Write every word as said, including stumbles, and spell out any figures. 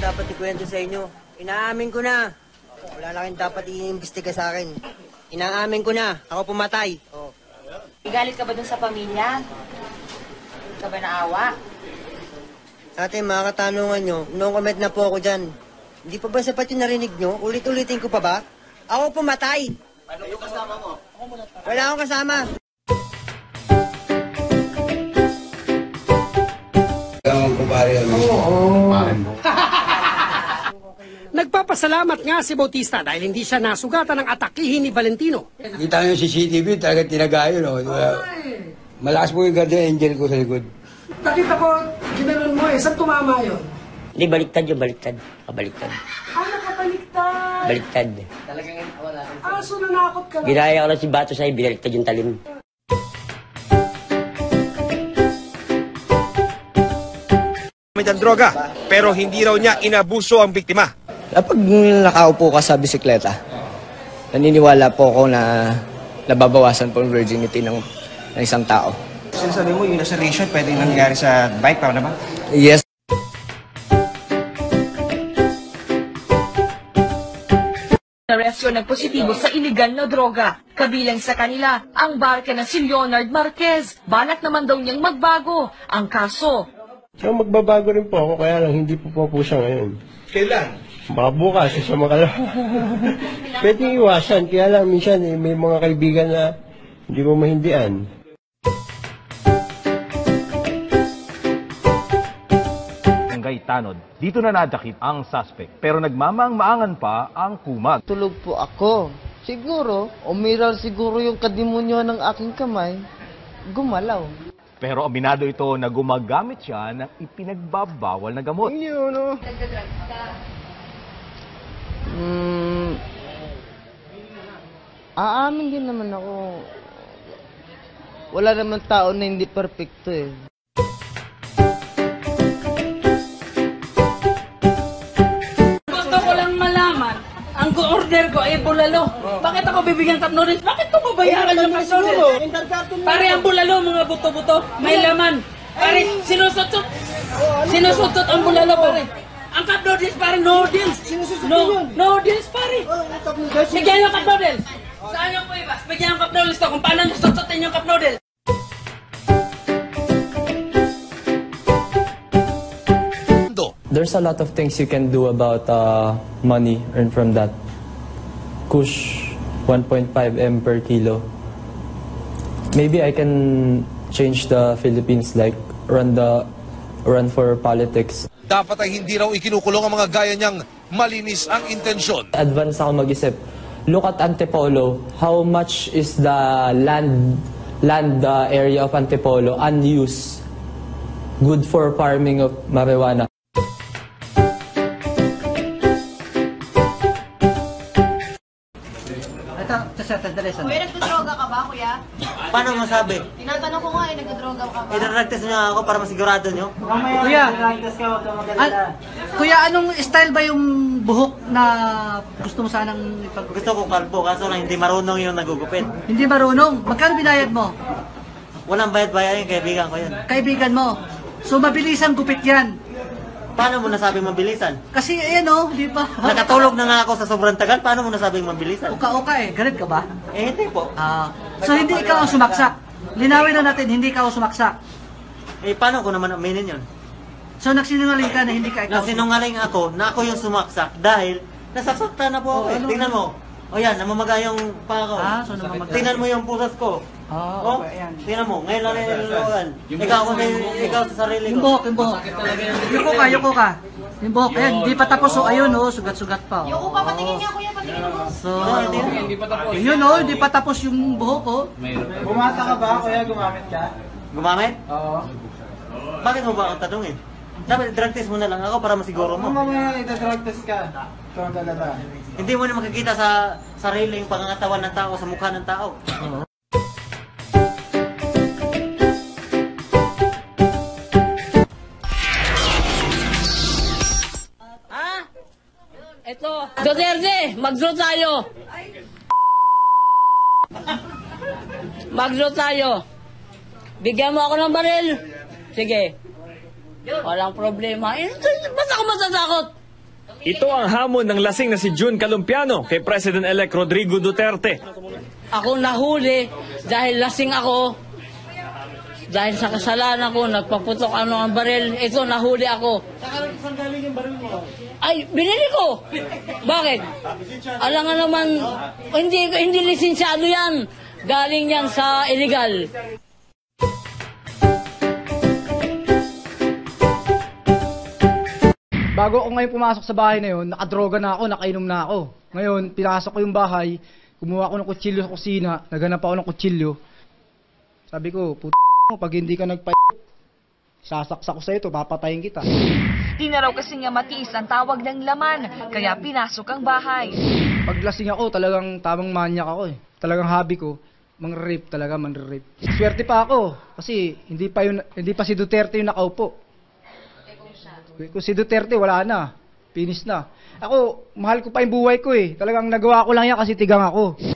dapat ikwento sa inyo. Inaamin ko na. Wala na kayong dapat i-imbestiga sa akin. Inaamin ko na. Ako pumatay. Oh. Igalit ka ba dun sa pamilya? Hindi ka ba naawa? Ate, mga katanungan nyo, noong comment na po ako dyan. Hindi pa ba sapat yung narinig nyo? Ulit-ulitin ko pa ba? Ako pumatay. Ano yung kasama mo? Wala akong kasama. Ang kumpare ano? Oo. Nagpapasalamat nga si Bautista dahil hindi siya nasugatan ng atakihin ni Valentino. Kita nyo yung C C T V, talaga tinagayo, no? Malakas po yung guardian angel ko sa likod. Nakita ko, ginanon mo eh. Saan tumama yun? Hindi, baliktad yun, baliktad. Kabaliktad. Ah, nakabaliktad. Baliktad. Talagang wala. Ah, so nanakot ka lang. Ginaya ko lang si Bato sa'yo, binaliktad yung talim. Ang droga, pero hindi raw niya inabuso ang biktima. Kapag nakaupo ka sa bisikleta, naniniwala po ako na nababawasan po ang virginity ng, ng isang tao. Sinasabi mo yung laceration pwede nangyari sa bike, pa na ba? Yes. Arestyo ng positibo sa iligal na droga. Kabilang sa kanila, ang barka na si Leonard Marquez. Balak naman daw niyang magbago ang kaso. So, magbabago rin po ako, kaya lang hindi po po, po siya ngayon. Kailan? Baka bukas, sa makala. Pwede iwasan, kaya lang minsan eh, may mga kaibigan na hindi mo mahindian. Barangay Tanod. Dito na nadakip ang suspect, pero nagmamang-maangan pa ang kumag. Tulog po ako. Siguro, umiral siguro yung kadimonyo ng aking kamay, gumalaw. Pero aminado ito na gumagamit siya ng ipinagbabawal na gamot. Hindi, ano? Hmm, aamin din naman ako. Wala naman tao na hindi perfecto eh. Gusto ko lang malaman, ang order ko ay bulalo. Bakit ako bibigyan cup noodles? Bakit ko babayaran yung cup noodles? Pare ang bulalo, mga buto-buto, may laman. Pare, sinusutot. Sinusutot ang bulalo, pare. Ang cup noodles, pare, noodles. No, noodles, pare. Bigyan yung cup noodles. Saan yung po iba? Bigyan yung cup noodles to kung paano nasusutin yung cup noodles. There's a lot of things you can do about uh, money earned from that. Kush, one point five M per kilo. Maybe I can change the Philippines, like run the run for politics. Dapat ay hindi raw ikinukulong ang mga gaya niyang malinis ang intensyon. Advance ako mag-isip. Look at Antipolo. How much is the land land uh, area of Antipolo unused? Good for farming of marijuana. Kuya, nagdodroga ka ba, kuya? Paano masabi? Tinatanong ko nga eh, nagdodroga ka ba? Idaragtas nyo ako para masigurado nyo. Kuya, an kuya, anong style ba yung buhok na gusto mo sanang ipag... Gusto ko kalbo, kaso lang hindi marunong yung nagugupit. Hindi marunong? Magkano binayad mo? Walang bayad-bayad yung kaibigan ko yan. Kaibigan mo. So, mabilisan gupit yan. Paano mo nasabing mabilisan? Kasi, ayan o, di ba? Nakatulog na nga ako sa sobrang tagal, paano mo nasabing mabilisan? Uka-uka eh. Galit ka ba? Eh, hindi po. Ah, so, hindi ikaw ang sumaksak. Linawin na natin, hindi ikaw ang sumaksak. Eh, paano ko naman aminin yun? So, nagsinungaling ka na hindi ka ikaw. Nagsinungaling ako na ako yung sumaksak dahil nasasaktan na po ako. Oh, eh. ano, Tingnan ano? mo. O yan, namamaga yung paa ko. Ah, so namamaga. Tingnan mo yung pusas ko. Ah, Oh, okay, yan. tingnan mo. Ngayon lang nilulugan. Ikaw ako na ikaw sa sarili Yung ko. buhok, yung buhok. Yuko ka, yuko ka. Yung buhok, ayan, hindi pa tapos o, ayun o, sugat-sugat pa. Yung upa, patingin nga, kuya, patingin mo. So, yun o, hindi pa tapos yung buhok o. Bumata ka ba, kuya? Gumamit ka? Gumamit? Oo. Bakit mo ba ako tanungin? Dapat drug test mo na lang ako para masiguro mo. Kung mamaya ita-drug test ka, ito ang talaga. Hindi mo na makikita sa sariling pangangatawan ng tao, sa mukha ng tao. Ha? Ito. Duterte, mag-draw tayo. Mag-draw tayo. Bigyan mo ako ng baril. Sige. Walang problema. Eh, ba't ako matatakot? Ito ang hamon ng lasing na si June Calumpiano kay President-elect Rodrigo Duterte. Ako nahuli dahil lasing ako. Dahil sa kasalanan ko, nagpaputok ano ang baril. Ito, nahuli ako. Saan galing yung baril mo? Ay, binili ko! Bakit? Alam nga naman, hindi, hindi lisensyado yan. Galing yan sa illegal. Bago ako ngayon pumasok sa bahay na yun, nakadroga na ako, nakainom na ako. Ngayon, pinasok ko yung bahay, kumuha ako ng kutsilyo sa kusina, naghanap ako ng kutsilyo. Sabi ko, puto mo, pag hindi ka nagpa... sasaksak ko sa ito, papatayin kita. Di na raw kasi nga matiis ang tawag ng laman, kaya pinasok ang bahay. Pag lasing ako, talagang tamang manyak ako eh. Talagang hobby ko, mang-rape talaga, man-rape. Swerte pa ako, kasi hindi pa, yun, hindi pa si Duterte yung nakaupo. Kung si Duterte, wala na. Finish na. Ako, mahal ko pa yung buhay ko eh. Talagang nagawa ko lang yan kasi tigang ako.